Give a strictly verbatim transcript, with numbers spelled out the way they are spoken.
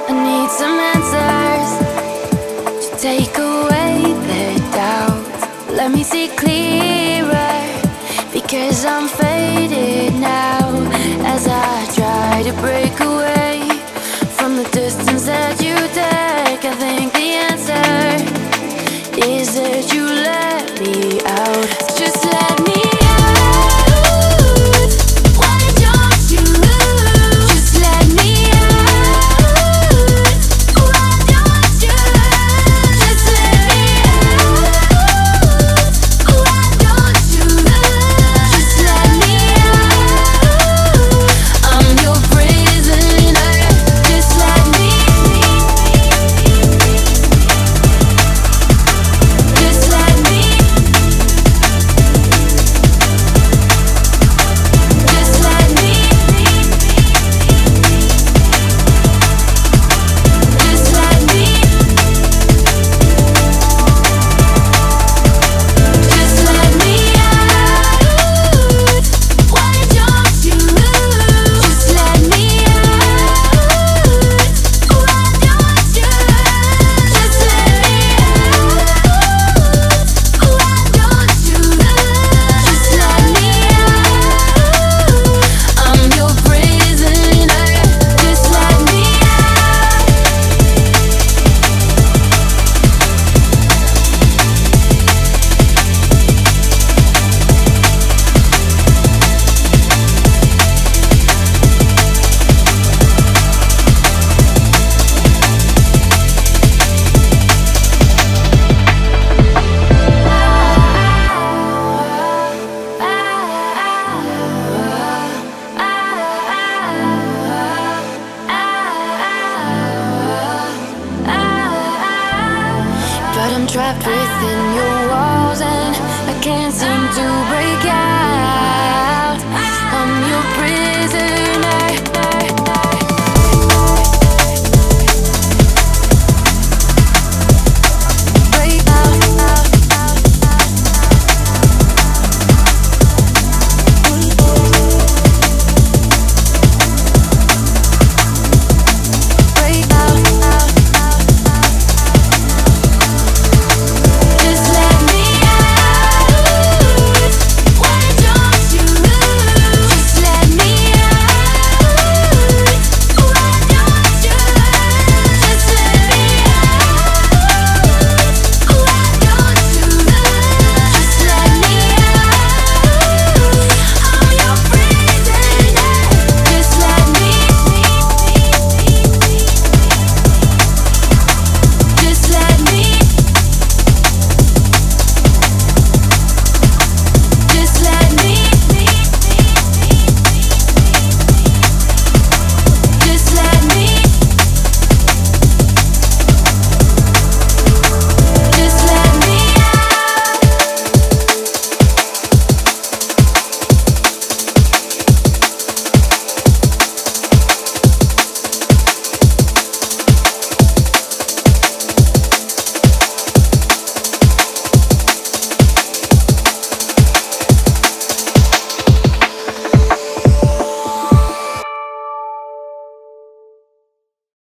I need some answers to take away the doubt. Let me see clearer, because I'm faded now. As I try to break away from the distance that you take, I think the answer is that you let me out. Just let me out. Why don't you? Just let me out. Why don't you? Just let me out. Why don't you? Just let me out. I'm your prisoner. Just let me. Just let me. Just let me. Just let me. Just let me out. Why don't you? Just let me out. Why don't you? Just let me out. Why don't you? Just let me out. I'm your prisoner. Just let me out. But I'm trapped within your walls, and I can't seem to break out.